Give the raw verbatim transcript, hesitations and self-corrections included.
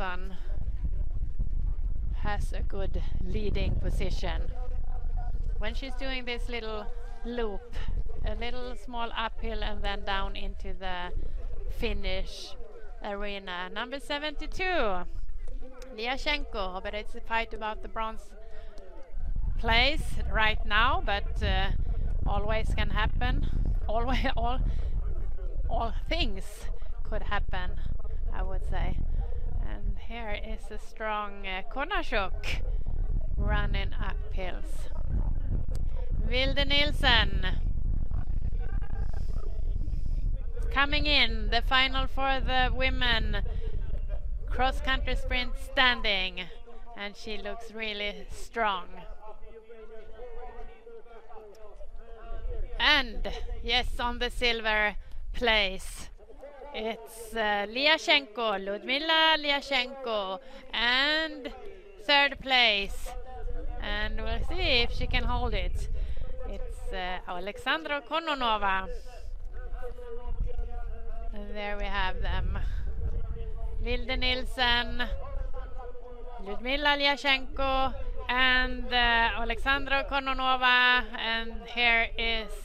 Nilsson has a good leading position. When she's doing this little loop, a little small uphill and then down into the finish arena. Number seventy-two, Liashenko, but it's a fight about the bronze place right now, but uh, always can happen. Always, all, all things could happen, I would say. And here is a strong uh, Kononova running uphills. Vilde Nilsen coming in, the final for the women cross-country sprint standing, and she looks really strong. And yes, on the silver place, it's uh, Liashenko, Liudmyla Liashenko, and third place. And we'll see if she can hold it. It's uh, Oleksandra Kononova. And there we have them. Vilde Nilsen, Liudmyla Liashenko, and uh, Oleksandra Kononova. And here is